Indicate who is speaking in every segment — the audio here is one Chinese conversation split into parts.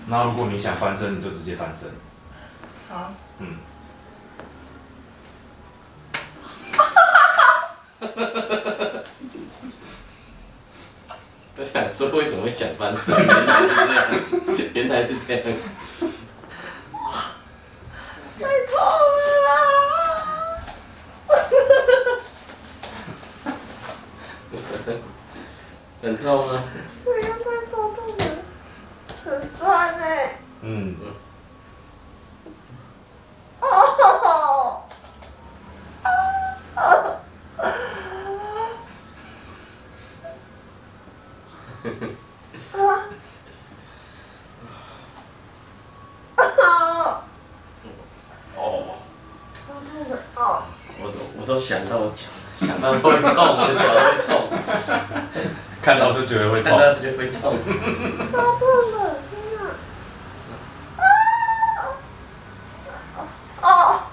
Speaker 1: 那如果你想翻身，你就直接翻身。
Speaker 2: 好。
Speaker 1: 嗯。
Speaker 3: 我想说为什么会讲翻身？原来是这样子，原来是这样子。
Speaker 2: 太痛了啦！
Speaker 3: 很痛吗？
Speaker 2: 不要再说痛了，很酸哎。
Speaker 1: 嗯。
Speaker 2: 哦。
Speaker 3: 我都想到我脚，想到会痛，我的脚会痛。
Speaker 1: 看到就觉得会痛。
Speaker 3: 看到就会痛。
Speaker 2: 好痛了，天哪！哦。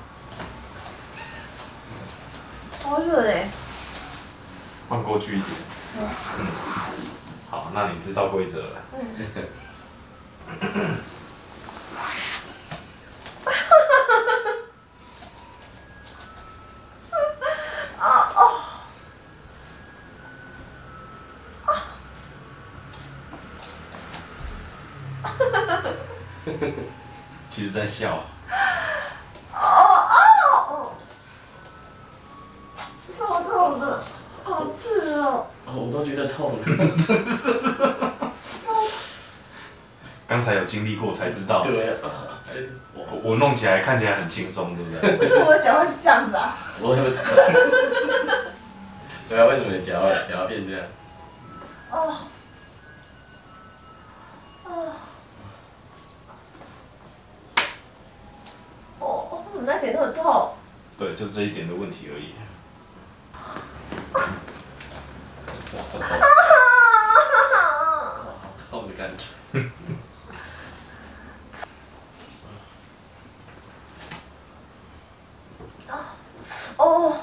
Speaker 2: 好热哎。
Speaker 1: 换过去一点。嗯。好，那你知道规则了。其实在笑。
Speaker 2: 超痛的，好刺哦。
Speaker 3: 我都觉得痛了。
Speaker 1: 刚才有经历过才知道。
Speaker 3: 对啊。
Speaker 1: 我弄起来看起来很轻松，对不对？
Speaker 2: 为什么我的脚会这样子啊？
Speaker 3: 我也不知道。对啊，为什么你脚要变这样？
Speaker 2: 哦。怎么那点那么痛？
Speaker 1: 对，就这一点的问题而已。
Speaker 3: 好痛的感觉。
Speaker 2: 哦。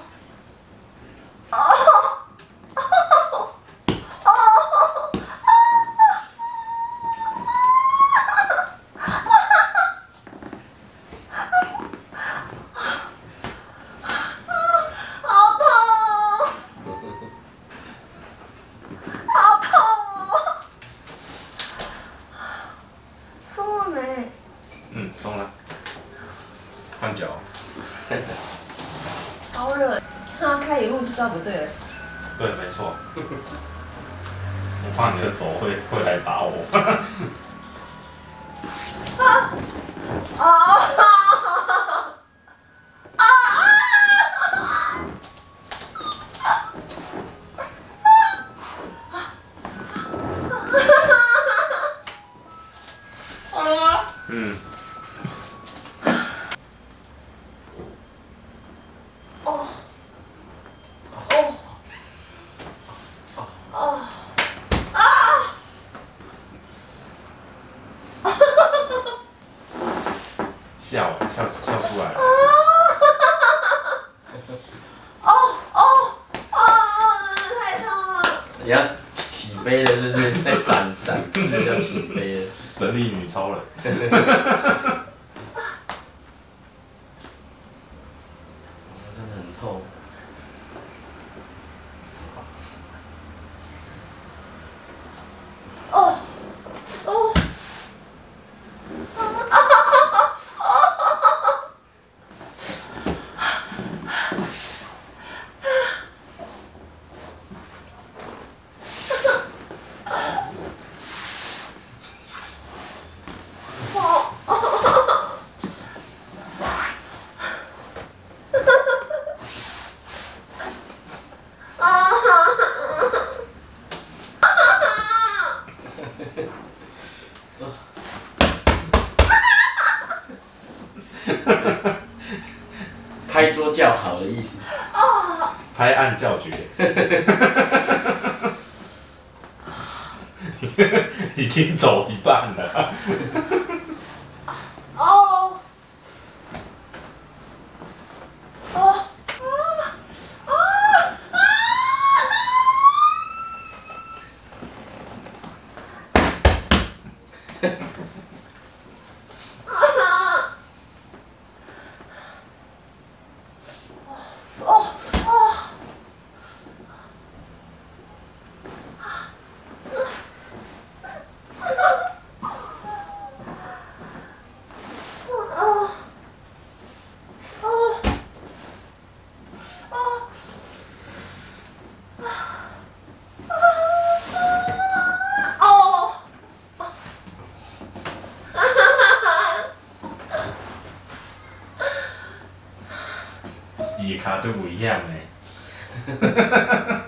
Speaker 1: 松了。换脚。
Speaker 2: 好热，看他开一路就知道不对了。
Speaker 1: 对，没错。我怕你的手会来打我。
Speaker 2: 好了吗？
Speaker 1: 嗯。笑出来了。
Speaker 2: 太痛了。
Speaker 3: 你要起飞了，就是在展示要起飞了。
Speaker 1: 神力女超人。
Speaker 3: 真的很痛。拍桌叫好的意思。
Speaker 1: 拍案叫绝。已经走一半了。 卡就不一样诶。